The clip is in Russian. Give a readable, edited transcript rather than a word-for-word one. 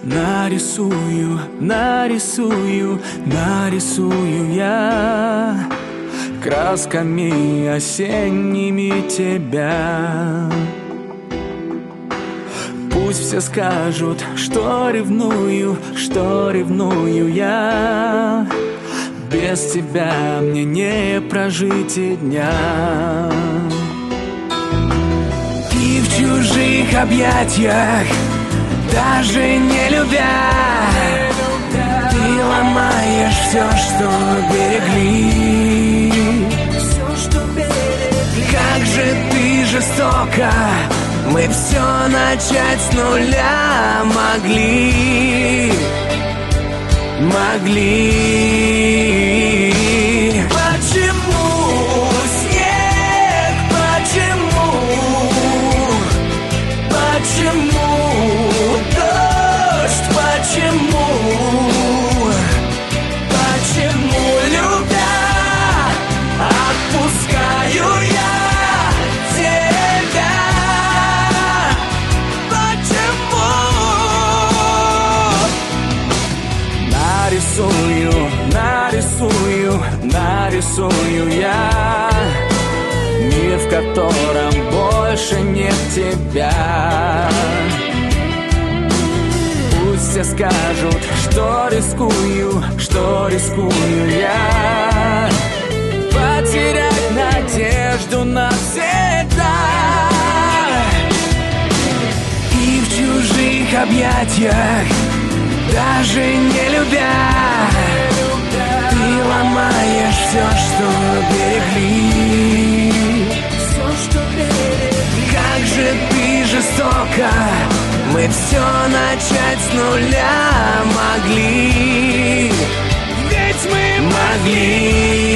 Нарисую, нарисую, нарисую я красками осенними тебя. Пусть все скажут, что ревную я. Без тебя мне не прожить и дня. И в чужих объятиях, даже не любя, ты ломаешь все, что берегли. Как же ты жестоко, мы все начать с нуля могли. Почему снег, почему дождь, почему любя отпускаю я тебя? Почему? Нарисую я мир, в котором больше нет тебя. Пусть все скажут, что рискую я потерять надежду навсегда. И в чужих объятиях, даже не любя, ты ломаешь все, что берегли. Как же ты жестоко, мы все начать с нуля могли. Ведь мы могли.